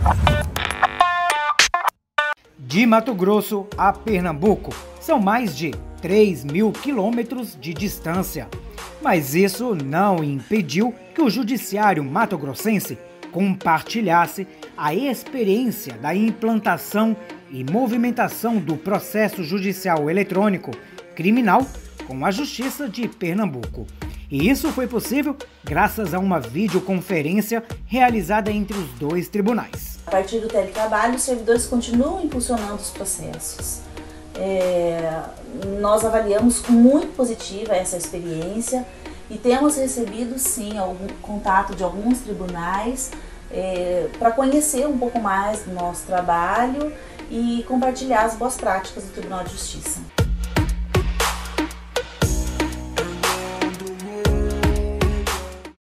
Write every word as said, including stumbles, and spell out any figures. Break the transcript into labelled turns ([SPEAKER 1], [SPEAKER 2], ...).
[SPEAKER 1] De Mato Grosso a Pernambuco, são mais de três mil quilômetros de distância. Mas isso não impediu que o judiciário mato-grossense compartilhasse a experiência da implantação e movimentação do processo judicial eletrônico criminal com a Justiça de Pernambuco. E isso foi possível graças a uma videoconferência realizada entre os dois tribunais.
[SPEAKER 2] A partir do teletrabalho, os servidores continuam impulsionando os processos. É, nós avaliamos muito positiva essa experiência e temos recebido sim algum contato de alguns tribunais é, para conhecer um pouco mais do nosso trabalho e compartilhar as boas práticas do Tribunal de Justiça.